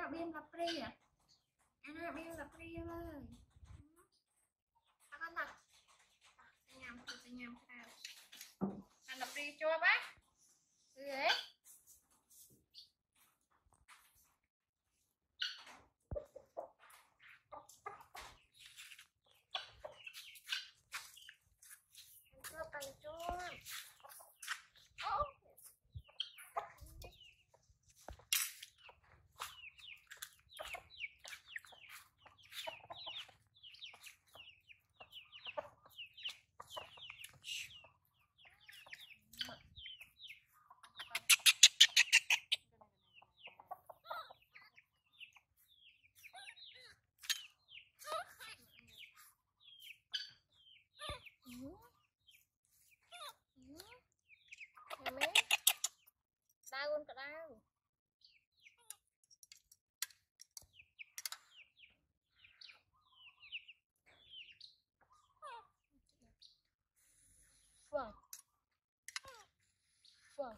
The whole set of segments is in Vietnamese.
nó biên gặp pri à? Nó biên gặp pri ơi. Con thật. Nhầm sao? Anh gặp pri cho bác. Ghế. Đau con cả đau. Vâng. Vâng.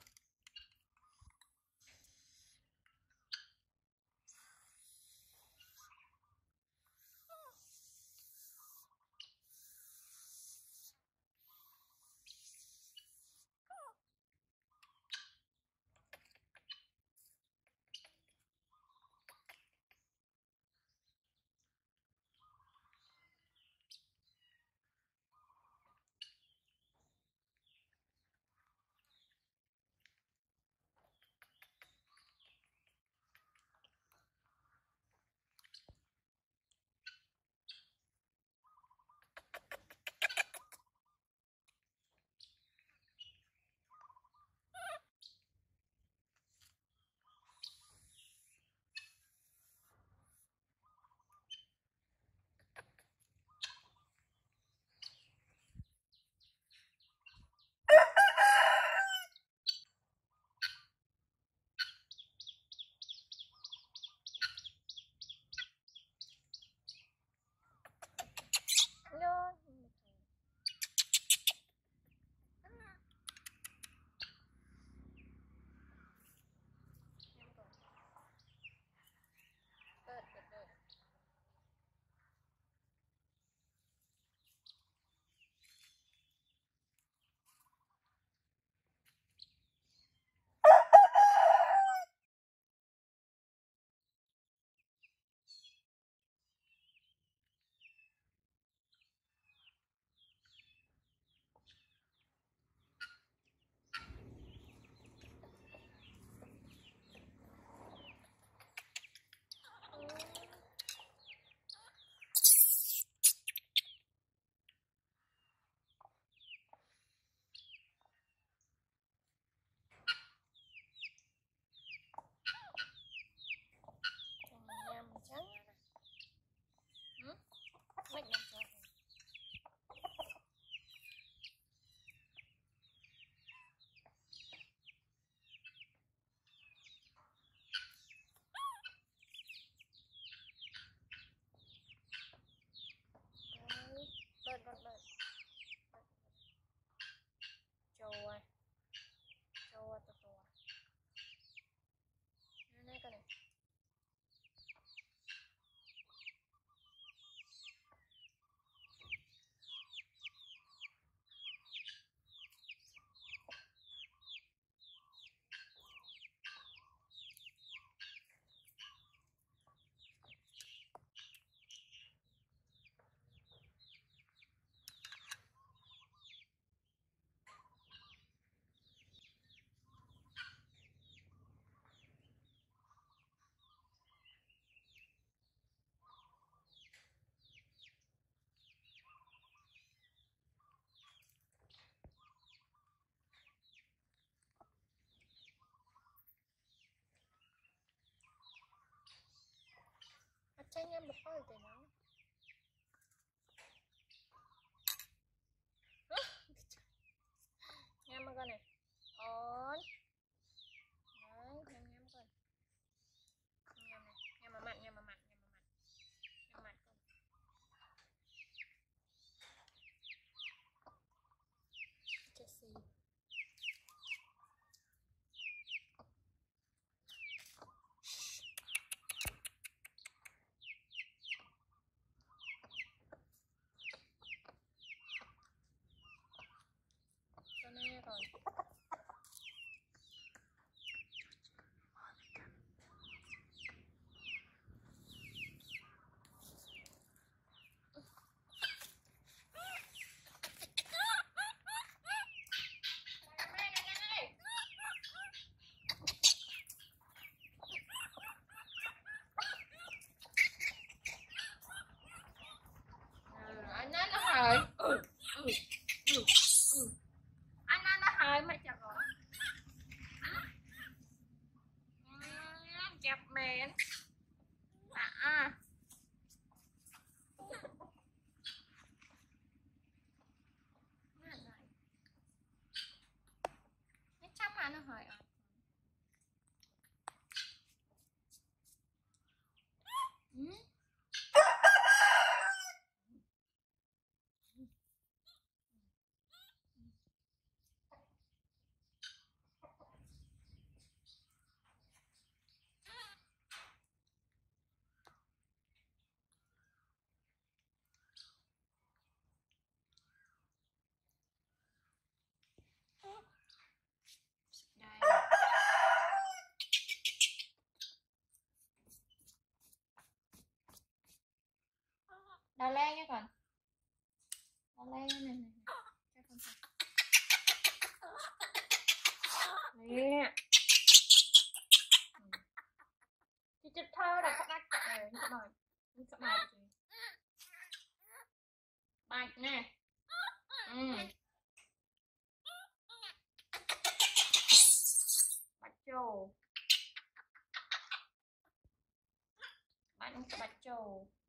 Jueur Tourtour. Này con này. Chanya betul deh nang. Nhâm con này. On. Đấy, nhâm con. Nhâm này, nhâm mà mặn, nhâm mà mặn, nhâm mà mặn. Nhâm mặn con. Jessie. chẹp mến chắc mà nó hỏi đào le nha con, đào le này nè chị chụp thơ là các bác chạy như các bài bạch nè bạch trầu bạch trầu